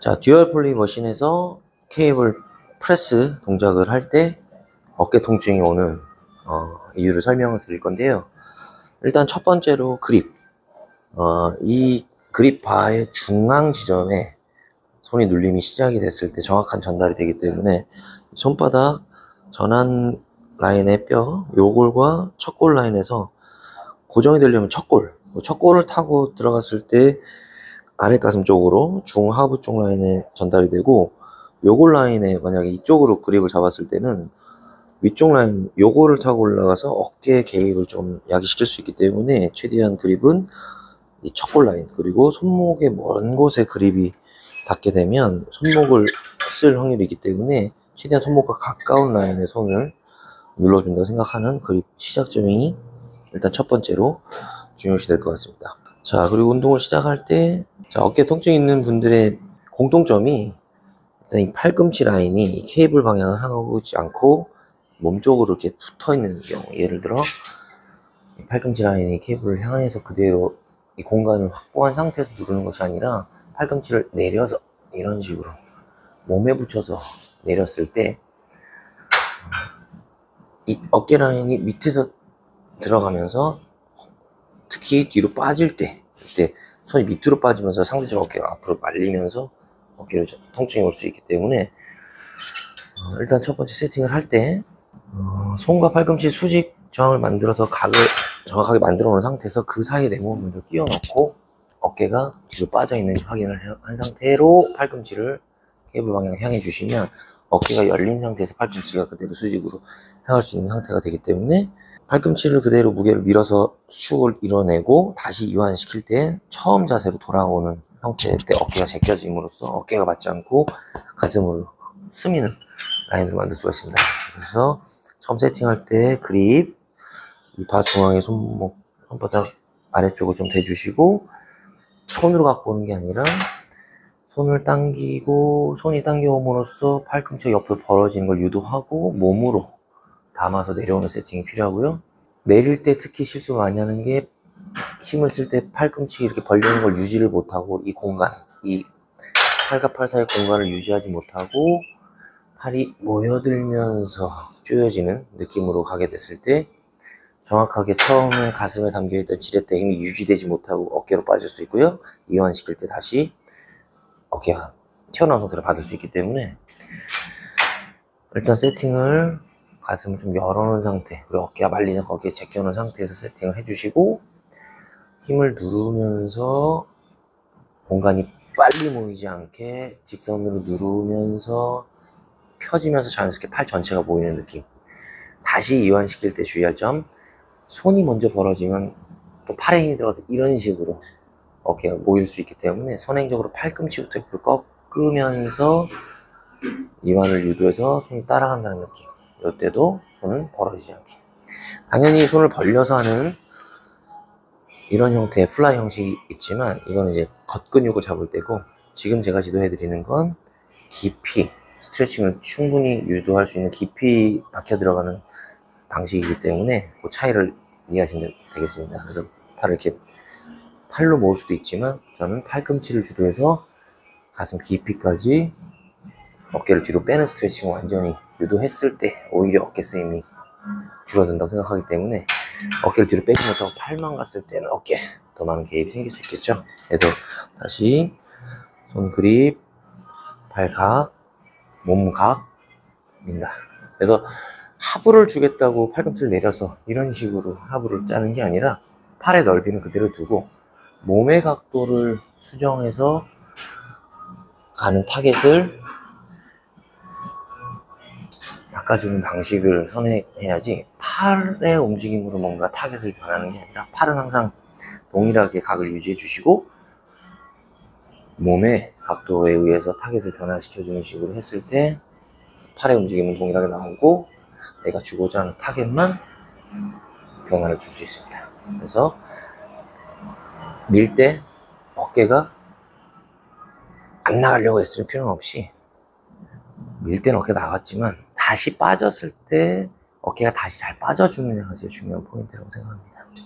자, 듀얼 폴리 머신에서 케이블 프레스 동작을 할 때 어깨 통증이 오는 이유를 설명을 드릴 건데요. 일단 첫 번째로 그립. 이 그립 바의 중앙 지점에 손이 눌림이 시작이 됐을 때 정확한 전달이 되기 때문에 손바닥 전환 라인의 뼈, 요골과 척골 라인에서 고정이 되려면 척골을 타고 들어갔을 때 아랫가슴 쪽으로 중하부 쪽 라인에 전달이 되고, 요골 라인에 만약에 이쪽으로 그립을 잡았을 때는 위쪽 라인 요골을 타고 올라가서 어깨 개입을 좀 야기시킬 수 있기 때문에 최대한 그립은 이 척골 라인, 그리고 손목의 먼 곳에 그립이 닿게 되면 손목을 쓸 확률이 있기 때문에 최대한 손목과 가까운 라인에 손을 눌러준다고 생각하는 그립 시작점이 일단 첫 번째로 중요시 될 것 같습니다. 자, 그리고 운동을 시작할 때, 자, 어깨 통증 있는 분들의 공통점이 일단 이 팔꿈치 라인이 이 케이블 방향을 향하지 않고 몸쪽으로 이렇게 붙어 있는 경우, 예를 들어 이 팔꿈치 라인이 케이블을 향해서 그대로 이 공간을 확보한 상태에서 누르는 것이 아니라 팔꿈치를 내려서 이런 식으로 몸에 붙여서 내렸을 때 이 어깨 라인이 밑에서 들어가면서 특히 뒤로 빠질 때, 이때 손이 밑으로 빠지면서 상대적으로 어깨가 앞으로 말리면서 어깨로 통증이 올 수 있기 때문에 일단 첫 번째 세팅을 할 때 손과 팔꿈치 수직 저항을 만들어서 각을 정확하게 만들어 놓은 상태에서 그 사이에 내 몸을 끼워 넣고 어깨가 뒤로 빠져 있는지 확인을 한 상태로 팔꿈치를 케이블 방향 향해 주시면 어깨가 열린 상태에서 팔꿈치가 그대로 수직으로 향할 수 있는 상태가 되기 때문에 팔꿈치를 그대로 무게를 밀어서 수축을 이뤄내고 다시 이완시킬 때 처음 자세로 돌아오는 형태 때 어깨가 제껴짐으로써 어깨가 맞지 않고 가슴으로 스미는 라인으로 만들 수가 있습니다. 그래서 처음 세팅할 때 그립, 이 바 중앙에 손바닥 아래쪽을 좀 대주시고 손으로 갖고 오는 게 아니라 손을 당기고 손이 당겨옴으로써 팔꿈치가 옆으로 벌어지는 걸 유도하고 몸으로 담아서 내려오는 세팅이 필요하고요. 내릴 때 특히 실수 많이 하는 게 힘을 쓸 때 팔꿈치 이렇게 벌리는 걸 유지를 못하고 이 공간, 이 팔과 팔 사이 공간을 유지하지 못하고 팔이 모여들면서 조여지는 느낌으로 가게 됐을 때 정확하게 처음에 가슴에 담겨있던 지렛대 힘이 유지되지 못하고 어깨로 빠질 수 있고요. 이완시킬 때 다시 어깨가 튀어나온 상태로 받을 수 있기 때문에 일단 세팅을 가슴을 좀 열어놓은 상태, 그리고 어깨가 말리지 않고 어깨에 제껴놓은 상태에서 세팅을 해주시고 힘을 누르면서 공간이 빨리 모이지 않게 직선으로 누르면서 펴지면서 자연스럽게 팔 전체가 모이는 느낌. 다시 이완시킬 때 주의할 점, 손이 먼저 벌어지면 또 팔에 힘이 들어가서 이런 식으로 어깨가 모일 수 있기 때문에 선행적으로 팔꿈치부터 옆으로 꺾으면서 이완을 유도해서 손이 따라간다는 느낌. 이때도 손은 벌어지지 않게. 당연히 손을 벌려서 하는 이런 형태의 플라이 형식이 있지만 이거는 이제 겉근육을 잡을 때고, 지금 제가 지도해 드리는 건 깊이 스트레칭을 충분히 유도할 수 있는 깊이 박혀 들어가는 방식이기 때문에 그 차이를 이해하시면 되겠습니다. 그래서 팔을 이렇게 팔로 모을 수도 있지만 저는 팔꿈치를 주도해서 가슴 깊이까지 어깨를 뒤로 빼는 스트레칭을 완전히 유도했을 때 오히려 어깨 쓰임이 줄어든다고 생각하기 때문에 어깨를 뒤로 빼지 못하고 팔만 갔을 때는 어깨에 더 많은 개입이 생길 수 있겠죠. 그래도 다시 손 그립, 팔각, 몸각입니다. 그래서 하부를 주겠다고 팔꿈치를 내려서 이런 식으로 하부를 짜는 게 아니라 팔의 넓이는 그대로 두고 몸의 각도를 수정해서 가는 타겟을 바꿔주는 방식을 선회해야지, 팔의 움직임으로 뭔가 타겟을 변하는 게 아니라 팔은 항상 동일하게 각을 유지해 주시고 몸의 각도에 의해서 타겟을 변화시켜주는 식으로 했을 때 팔의 움직임은 동일하게 나오고 내가 주고자 하는 타겟만 변화를 줄 수 있습니다. 그래서 밀 때 어깨가 안 나가려고 했을 필요는 없이 밀 때는 어깨가 나갔지만 다시 빠졌을 때 어깨가 다시 잘 빠져주느냐가 제일 중요한 포인트라고 생각합니다.